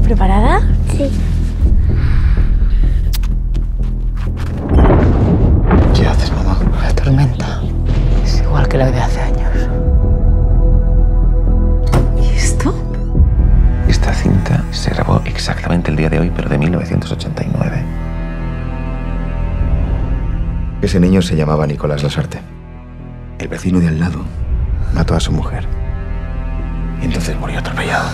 ¿Preparada? Sí. ¿Qué haces, mamá? La tormenta es igual que la de hace años. ¿Y esto? Esta cinta se grabó exactamente el día de hoy, pero de 1989. Ese niño se llamaba Nicolás Lasarte. El vecino de al lado mató a su mujer. Y entonces murió atropellado.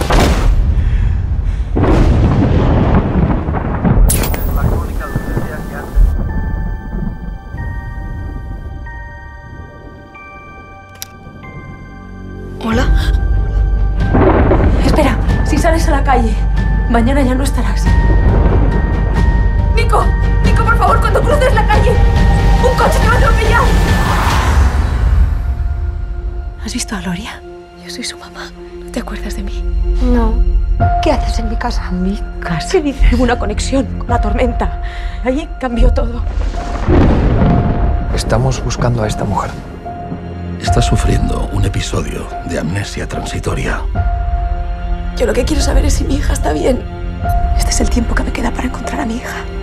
¿Hola? Espera, si sales a la calle, mañana ya no estarás. ¡Nico! ¡Nico, por favor, cuando cruces la calle! ¡Un coche te va a atropellar! ¿Has visto a Gloria? Yo soy su mamá. ¿No te acuerdas de mí? No. ¿Qué haces en mi casa? ¿Mi casa? ¿Qué dice? Una conexión con la tormenta. Allí cambió todo. Estamos buscando a esta mujer. Está sufriendo un episodio de amnesia transitoria. Yo lo que quiero saber es si mi hija está bien. Este es el tiempo que me queda para encontrar a mi hija.